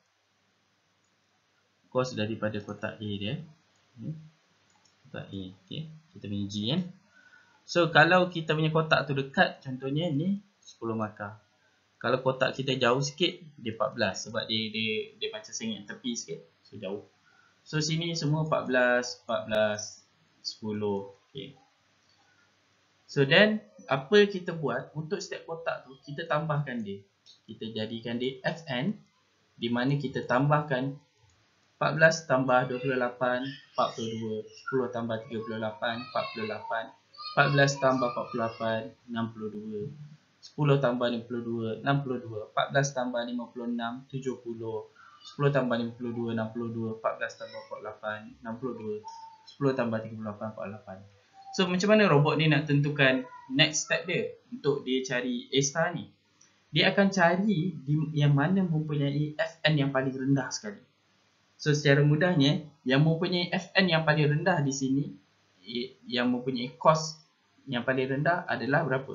Cost daripada kotak A dia. Kotak A. Okay. Kita punya G kan. So kalau kita punya kotak tu dekat, contohnya ni 10 markah. Kalau kotak kita jauh sikit, dia 14. Sebab dia macam sengit tepi sikit. So jauh. So sini semua 14, 14, 10. Okay. So then, apa kita buat untuk setiap kotak tu, kita tambahkan dia. Kita jadikan dia Fn, di mana kita tambahkan 14 tambah 28, 42, 10 tambah 38, 48, 14 tambah 48, 62, 10 tambah 52, 62, 14 tambah 56, 70, 10 tambah 52, 62, 14 tambah 48, 62, 10 tambah 38, 48. So macam mana robot ni nak tentukan next step dia untuk dia cari A* ni? Dia akan cari yang mana mempunyai Fn yang paling rendah sekali. So secara mudahnya, yang mempunyai Fn yang paling rendah di sini, yang mempunyai cost yang paling rendah adalah berapa?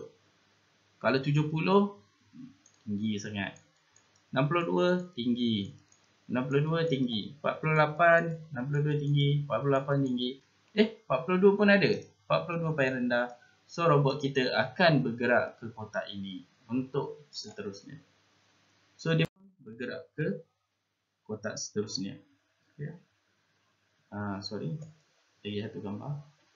Kalau 70, tinggi sangat. 62, tinggi. 62 tinggi. 48, 62 tinggi. 48 tinggi. 42 pun ada. 42 paling rendah. So, robot kita akan bergerak ke kotak ini untuk seterusnya. So, dia bergerak ke kotak seterusnya. Okay. Sorry. Lagi satu gambar.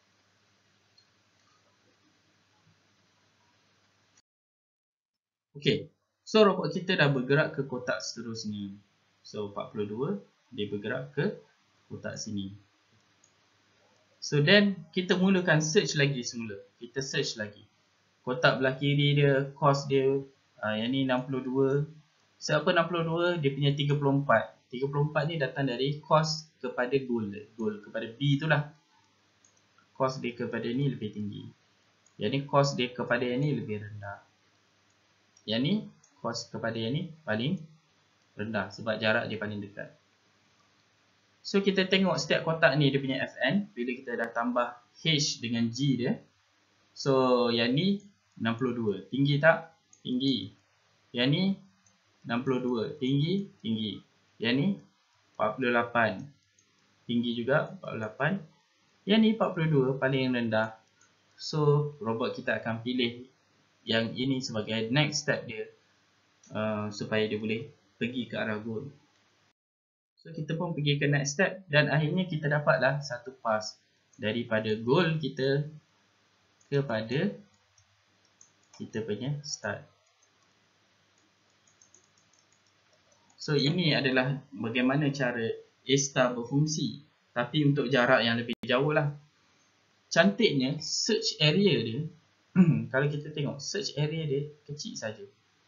Okay. So, robot kita dah bergerak ke kotak seterusnya. So, 42, dia bergerak ke kotak sini. So, then kita mulakan search lagi semula. Kita search lagi. Kotak belah kiri dia, cost dia, yang ni 62. Siapa 62? Dia punya 34. 34 ni datang dari cost kepada goal. Goal kepada B tu lah. Cost dia kepada ni lebih tinggi. Yang ni cost dia kepada yang ni lebih rendah. Yang ni cost kepada yang ni paling rendah sebab jarak dia paling dekat. So, kita tengok setiap kotak ni dia punya Fn. Bila kita dah tambah H dengan G dia. So, yang ni 62. Tinggi tak? Tinggi. Yang ni 62. Tinggi? Tinggi. Yang ni 48. Tinggi juga 48. Yang ni 42. Paling rendah. So, robot kita akan pilih yang ini sebagai next step dia. Supaya dia boleh pergi ke arah goal. So, kita pun pergi ke next step dan akhirnya kita dapatlah satu pass daripada goal kita kepada kita punya start. So, ini adalah bagaimana cara A star berfungsi. Tapi untuk jarak yang lebih jauh lah. Cantiknya, search area dia, kalau kita tengok, search area dia kecil saja.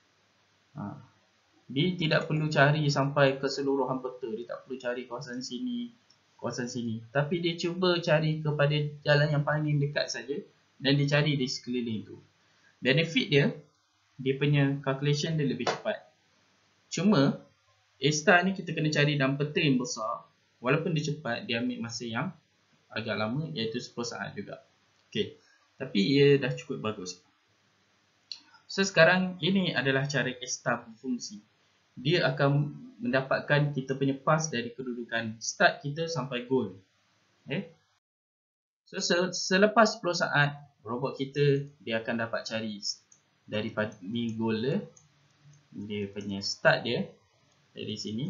Dia tidak perlu cari sampai keseluruhan peta. Dia tak perlu cari kawasan sini, kawasan sini. Tapi dia cuba cari kepada jalan yang paling dekat saja dan dia cari di sekeliling tu. Benefit dia, dia punya calculation dia lebih cepat. Cuma, A star ni kita kena cari dalam peta yang besar. Walaupun dia cepat, dia ambil masa yang agak lama, iaitu 10 saat juga. Okay. Tapi ia dah cukup bagus. So, sekarang ini adalah cara A star berfungsi. Dia akan mendapatkan kita punya pass dari kedudukan start kita sampai goal. Okay. So, selepas 10 saat, robot kita dia akan dapat cari daripada ni goal dia punya start dia dari sini.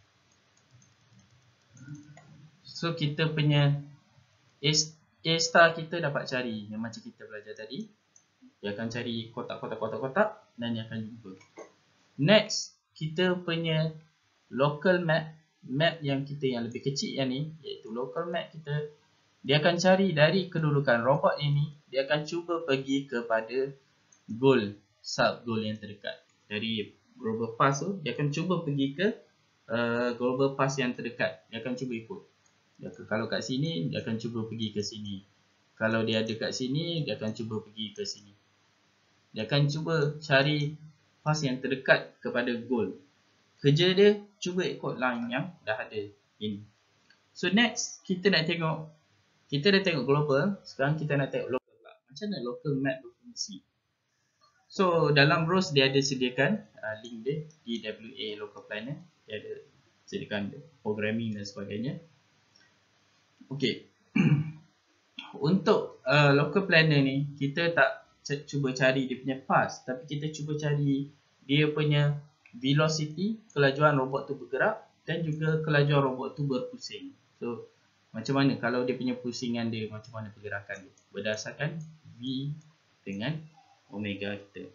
So, kita punya A star kita dapat cari yang macam kita belajar tadi. Dia akan cari kotak-kotak dan dia akan jumpa. Next, kita punya local map, map yang kita yang lebih kecil yang ni, iaitu local map kita, dia akan cari dari kedudukan robot ini, dia akan cuba pergi kepada goal, sub goal yang terdekat. Dari global pass tu, dia akan cuba pergi ke global pass yang terdekat. Dia akan cuba ikut. Kalau kat sini, dia akan cuba pergi ke sini. Kalau dia ada kat sini, dia akan cuba pergi ke sini. Dia akan cuba cari pass yang terdekat kepada goal. Kerja dia cuba ikut line yang dah ada ini. So, next kita nak tengok, kita dah tengok global, sekarang kita nak tengok local pula. Macam mana local map berfungsi? So, dalam ROS dia ada sediakan link dia, DWA Local Planner. Dia ada sediakan programming dan sebagainya. Okey. Untuk local planner ni, kita tak cuba cari dia punya path, tapi kita cuba cari dia punya velocity, kelajuan robot tu bergerak, dan juga kelajuan robot tu berpusing. So, macam mana kalau dia punya pusingan dia, macam mana pergerakan dia, berdasarkan V dengan omega kita.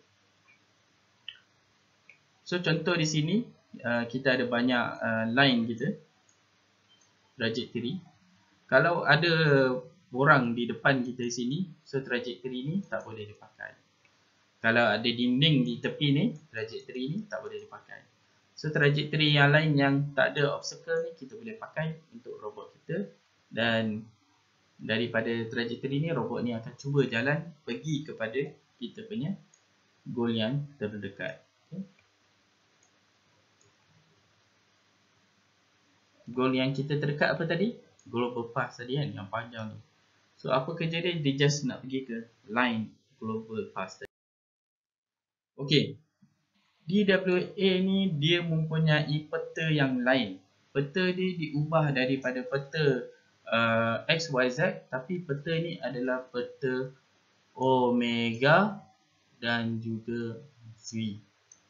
So, contoh di sini, kita ada banyak line kita, trajectory. Kalau ada orang di depan kita sini, so trajectory ni tak boleh dipakai. Kalau ada dinding di tepi ni, trajectory ni tak boleh dipakai. So, trajectory yang lain yang tak ada obstacle ni, kita boleh pakai untuk robot kita. Dan daripada trajectory ni, robot ni akan cuba jalan pergi kepada kita punya goal yang terdekat. Okay. Goal yang kita terdekat apa tadi? Global path tadi kan, yang panjang ni. So, apa kerja dia? Dia just nak pergi ke line global path tadi. Okay. DWA ni dia mempunyai peta yang lain. peta ni diubah daripada peta X, Y, Z, tapi peta ni adalah peta omega dan juga V.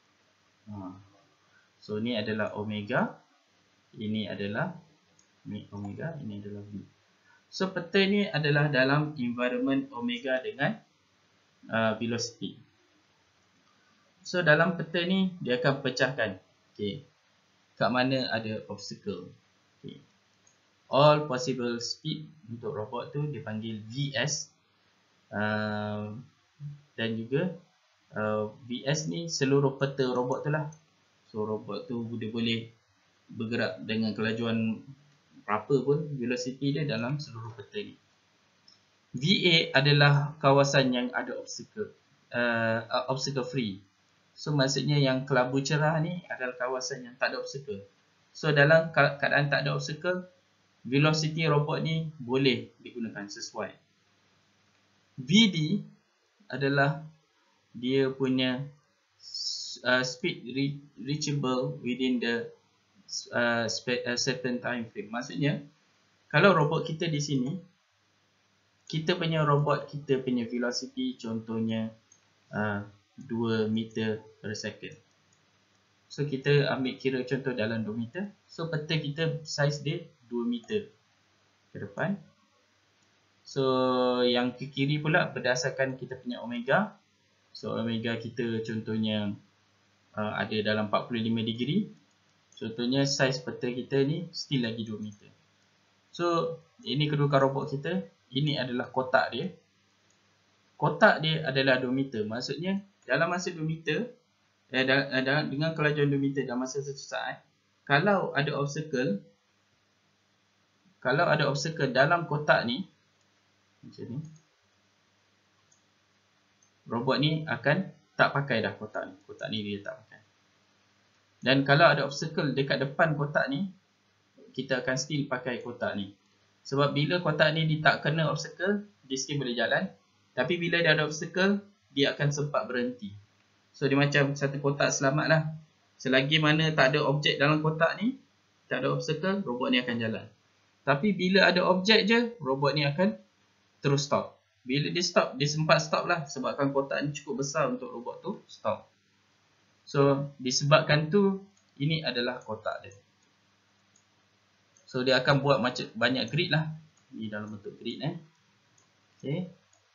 So ni adalah omega, ini adalah omega, ini adalah V. So peta ni adalah dalam environment omega dengan velocity. So dalam peta ni dia akan pecahkan, okay, kat mana ada obstacle. Okay. All possible speed untuk robot tu dipanggil VS, dan juga VS ni seluruh peta robot tu lah. So robot tu dia boleh bergerak dengan kelajuan berapa pun velocity dia dalam seluruh peta ni. VA adalah kawasan yang ada obstacle, obstacle free. So maksudnya yang kelabu cerah ni adalah kawasan yang tak ada obstacle. So dalam keadaan tak ada obstacle, velocity robot ni boleh digunakan sesuai. VD adalah dia punya speed reachable within the certain time frame. Maksudnya kalau robot kita di sini, kita punya robot, kita punya velocity contohnya 2 meter per second. So kita ambil kira contoh dalam 2 meter. So peta kita saiz dia 2 meter ke depan. So yang ke kiri pula berdasarkan kita punya omega. So omega kita contohnya ada dalam 45 degree. Contohnya saiz peta kita ni still lagi 2 meter. So ini kedudukan robot kita. Ini adalah kotak dia. Kotak dia adalah 2 meter. Maksudnya dalam masa 2 meter, dengan kelajuan 2 meter dalam masa 1 saat, kalau ada obstacle dalam kotak ni, macam ni, robot ni akan tak pakai dah kotak ni. Kotak ni dia tak pakai. Dan kalau ada obstacle dekat depan kotak ni, kita akan still pakai kotak ni. Sebab bila kotak ni dia tak kena obstacle, dia still boleh jalan. Tapi bila dia ada obstacle, dia akan sempat berhenti. So dia macam satu kotak selamat lah. Selagi mana tak ada objek dalam kotak ni, tak ada obstacle, robot ni akan jalan. Tapi bila ada objek je, robot ni akan terus stop. Bila dia stop, dia sempat stop lah. Sebabkan kotak ni cukup besar untuk robot tu stop. So disebabkan tu, ini adalah kotak dia. So dia akan buat macam banyak grid lah. Ni dalam bentuk grid Okay.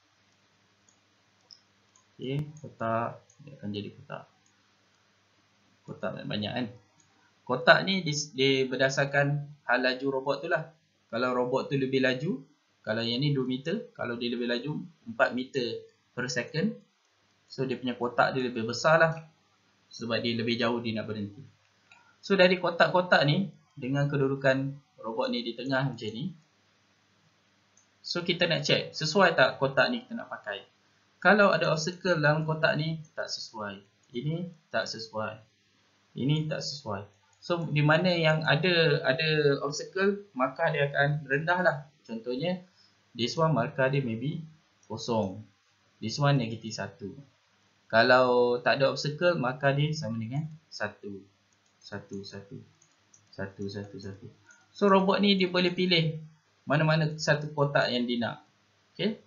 Okay, kotak. Dia akan jadi kotak. Kotak banyak kan. Kotak ni dia berdasarkan hal laju robot tu lah. Kalau robot tu lebih laju, kalau yang ni 2 meter, kalau dia lebih laju 4 meter per second, so dia punya kotak dia lebih besar lah. Sebab dia lebih jauh dia nak berhenti. So dari kotak-kotak ni, dengan kedudukan robot ni di tengah macam ni, so kita nak check, sesuai tak kotak ni kita nak pakai. Kalau ada obstacle dalam kotak ni, tak sesuai. Ini tak sesuai. Ini tak sesuai. So di mana yang ada obstacle, markah dia akan rendah lah. Contohnya, this one markah dia maybe kosong. This one negatif 1. Kalau tak ada obstacle, markah dia sama dengan 1. 1, 1. 1, 1, 1. So robot ni dia boleh pilih mana-mana satu kotak yang dia nak. Okay.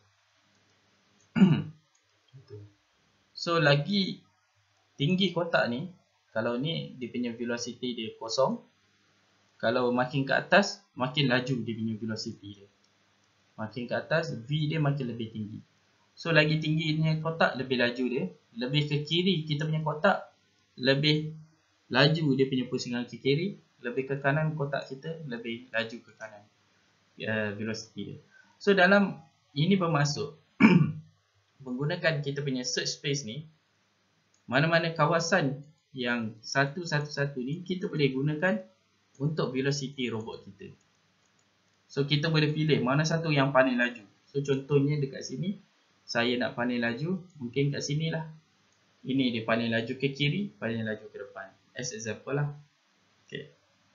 So lagi tinggi kotak ni, kalau ni dia punya velocity dia kosong. Kalau makin ke atas, makin laju dia punya velocity dia. Makin ke atas, V dia makin lebih tinggi. So lagi tingginya kotak, lebih laju dia. Lebih ke kiri kita punya kotak, lebih laju dia punya pusingan ke kiri. Lebih ke kanan kotak kita, lebih laju ke kanan velocity dia. So dalam ini bermaksud menggunakan kita punya search space ni, mana-mana kawasan yang satu-satu ni kita boleh gunakan untuk velocity robot kita. So kita boleh pilih mana satu yang paling laju. So contohnya dekat sini, saya nak paling laju, mungkin kat sini lah. Ini dia paling laju ke kiri, paling laju ke depan. As example lah. Okay.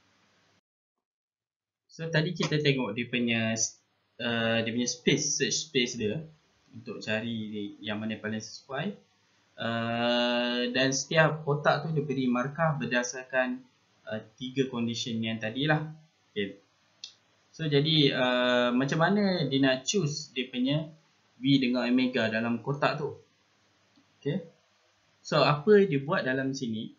So tadi kita tengok dia punya space, search space dia untuk cari yang mana paling sesuai. Dan setiap kotak tu dia beri markah berdasarkan tiga condition yang tadilah. Okay. So jadi macam mana dia nak choose dia punya V dengan omega dalam kotak tu. Okay. So apa dia buat dalam sini,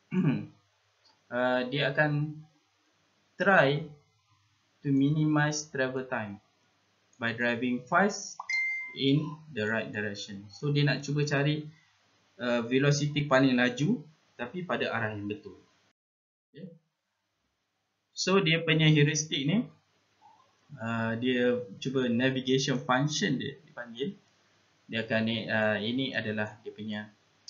dia akan try to minimize travel time by driving fast in the right direction. So dia nak cuba cari velocity paling laju tapi pada arah yang betul. Okay. So dia punya heuristik ni, dia cuba navigation function dia dipanggil. Dia akan ini adalah dia punya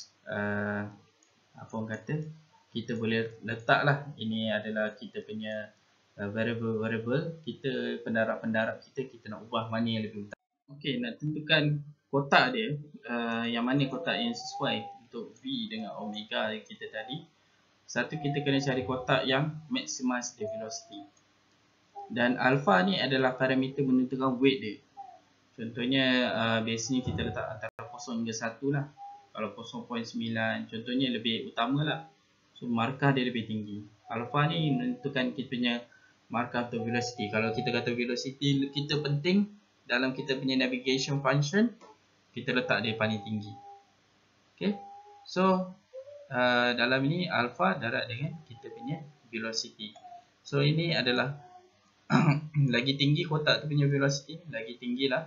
apa orang kata, kita boleh letaklah ini adalah kita punya variable kita, pendarab kita nak ubah mana yang lebih utama. Okey, nak tentukan kotak dia, yang mana kotak yang sesuai untuk V dengan omega kita tadi. Satu, kita kena cari kotak yang maximize the velocity. Dan alpha ni adalah parameter menentukan weight dia. Contohnya biasanya kita letak antara 0 hingga 1 lah. Kalau 0.9 contohnya lebih utama lah. So markah dia lebih tinggi. Alpha ni menentukan kita punya markah atau velocity. Kalau kita kata velocity kita penting dalam kita punya navigation function, kita letak dia paling tinggi. Okay. So dalam ini alpha darab dengan kita punya velocity. So ini adalah lagi tinggi kotak tu punya velocity, lagi tinggilah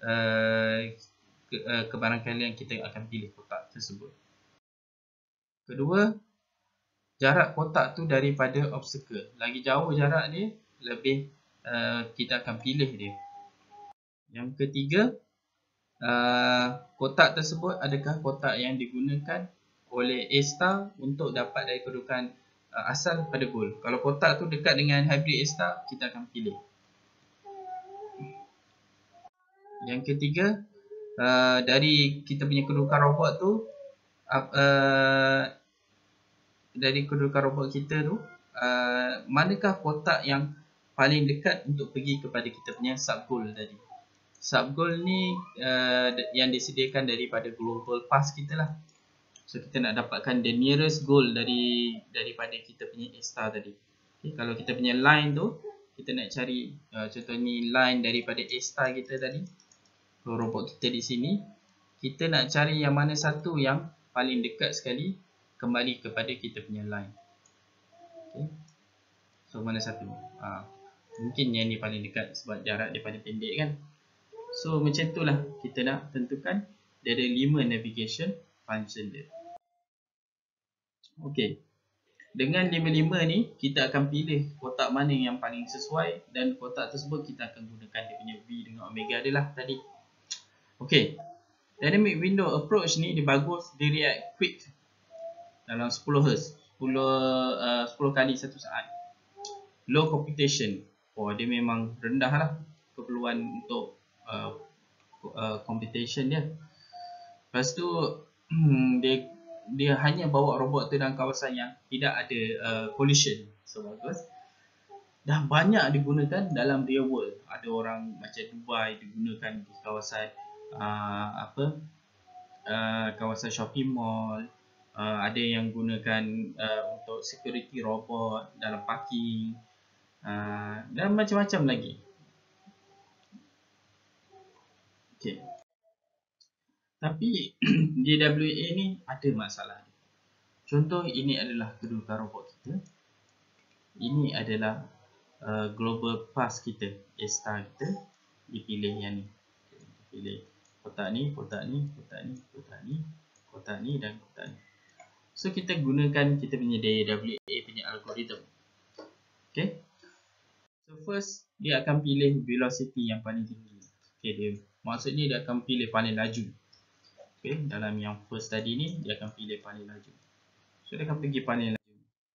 kebarangkalian kita akan pilih kotak tersebut. Kedua, jarak kotak tu daripada obstacle. Lagi jauh jarak dia, lebih kita akan pilih dia. Yang ketiga, kotak tersebut adakah kotak yang digunakan oleh A* untuk dapat dari kedudukan asal pada goal. Kalau kotak tu dekat dengan hybrid A*, kita akan pilih. Yang ketiga, dari kita punya kedudukan robot tu, dari kedudukan robot kita tu, manakah kotak yang paling dekat untuk pergi kepada kita punya sub goal tadi. Sub goal ni yang disediakan daripada global path kita lah. So kita nak dapatkan the nearest goal daripada kita punya A* tadi. Okay, kalau kita punya line tu, kita nak cari contoh ni line daripada A* kita tadi. Robot kita di sini, kita nak cari yang mana satu yang paling dekat sekali kembali kepada kita punya line. Okay. So mana satu? Mungkin yang ni paling dekat sebab jarak dia paling pendek kan. So macam tu lah kita nak tentukan dia ada 5 navigation function dia. Okey. Dengan 5-5 ni kita akan pilih kotak mana yang paling sesuai dan kotak tersebut kita akan gunakan dia punya V dengan omega dia lah tadi. Okey. Dynamic window approach ni dia bagus, dia react quick dalam 10 Hz, 10 kali satu saat. Low computation. Dia memang rendah lah keperluan untuk computation dia. Lepas tu dia hanya bawa robot tu dalam kawasan yang tidak ada collision. So bagus. Dah banyak digunakan dalam real world. Ada orang macam Dubai digunakan di kawasan kawasan shopping mall. Ada yang gunakan untuk security robot dalam parking, dan macam-macam lagi. Okay. Tapi DWA ni ada masalah. Contoh, ini adalah kedudukan robot kita. Ini adalah global path kita, A* kita. Dipilih yang ni. Pilih kotak ni, kotak ni, kotak ni, kotak ni, kotak ni dan kotak ni. So kita gunakan kita punya DWA punya algoritma. Okay. So first dia akan pilih velocity yang paling tinggi. Okay, maksudnya dia akan pilih paling laju. Okay, dalam yang first tadi ni dia akan pilih paling laju. So dia akan pergi paling laju.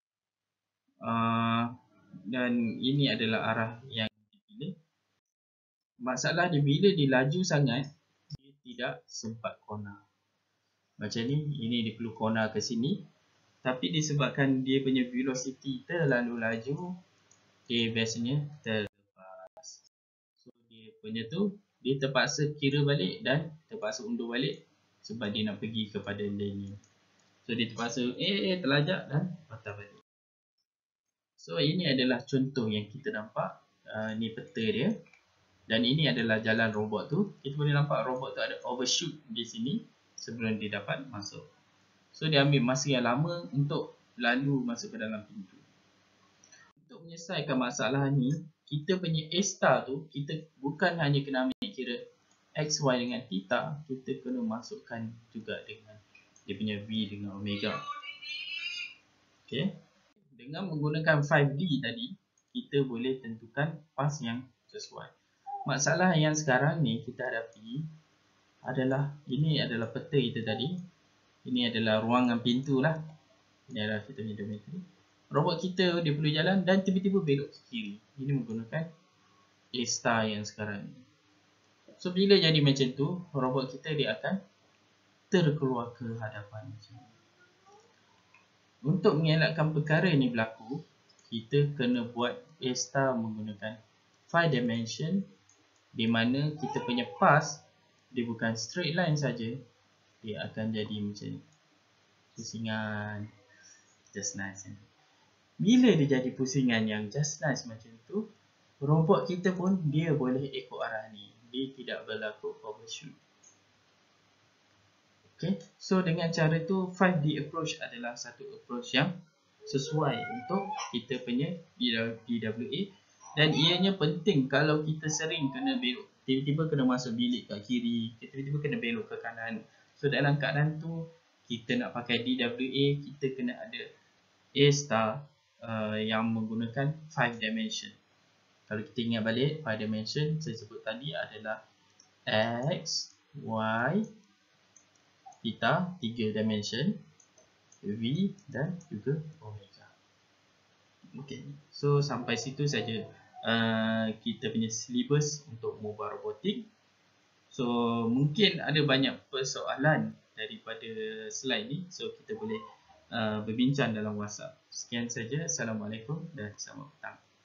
Dan ini adalah arah yang dipilih. Masalah dia bila dia laju sangat, dia tidak sempat corner. Macam ni, ini dia perlu corner ke sini. Tapi disebabkan dia punya velocity terlalu laju, dia biasanya terlepas. So dia punya tu, dia terpaksa kira balik dan terpaksa undur balik sebab dia nak pergi kepada lane ni. So dia terpaksa terlajak dan patah balik. So ini adalah contoh yang kita nampak. Ni peta dia. Dan ini adalah jalan robot tu. Kita boleh nampak robot tu ada overshoot di sini sebelum dia dapat masuk. So dia ambil masa yang lama untuk lalu masuk ke dalam pintu. Untuk menyelesaikan masalah ni, kita punya A star tu, kita bukan hanya kena ambil kira X, Y dengan theta, kita kena masukkan juga dengan dia punya V dengan omega. Okay. Dengan menggunakan 5D tadi, kita boleh tentukan path yang sesuai. Masalah yang sekarang ni kita hadapi adalah, ini adalah peta kita tadi. Ini adalah ruangan pintu lah. Ini adalah kita punya dormitory. Robot kita dia perlu jalan dan tiba-tiba belok ke kiri. Ini menggunakan A star yang sekarang ni. So bila jadi macam tu, robot kita dia akan terkeluar ke hadapan macam ni. Untuk mengelakkan perkara ni berlaku, kita kena buat A star menggunakan 5 dimension, di mana kita punya path dia bukan straight line saja, dia akan jadi macam ni. Pusingan just nice. Bila dia jadi pusingan yang just nice macam tu, robot kita pun dia boleh ikut arah ni. Dia tidak berlaku overshoot. Okay, so dengan cara tu 5D approach adalah satu approach yang sesuai untuk kita punya DWA. Dan ianya penting kalau kita sering kena belok, tiba-tiba kena masuk bilik kat kiri, tiba-tiba kena belok ke kanan. So dalam keadaan tu, kita nak pakai DWA, kita kena ada A star yang menggunakan 5 dimension. Kalau kita ingat balik, 5 dimension saya sebut tadi adalah X, Y, theta, 3 dimension, V dan juga omega. Okay, so sampai situ saja kita punya syllabus untuk mobile robotik. So mungkin ada banyak persoalan daripada slide ni, so kita boleh berbincang dalam WhatsApp. Sekian saja. Assalamualaikum dan selamat petang.